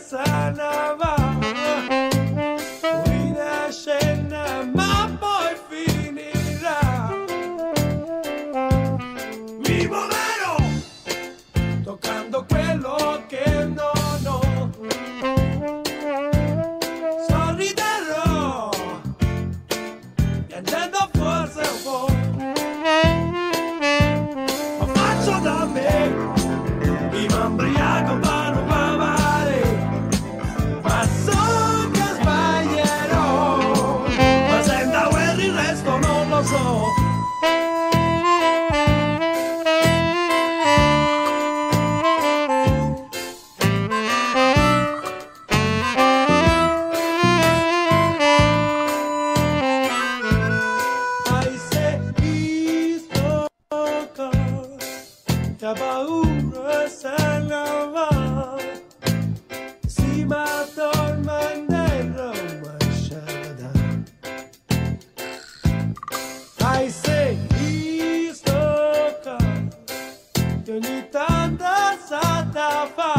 sana va, una scena ma poi finirà. Mi muoverò toccando quello che non ho, sorriderò piangendo forse un po', ma faccio da me, mi imbriaco per non bavare, ma so che sbaglierò, ma senza quel il resto non lo so. Hai se visto che ha paura se ne va, si mata il mandello masciata. Hai se visto che ogni tanto sa da fa.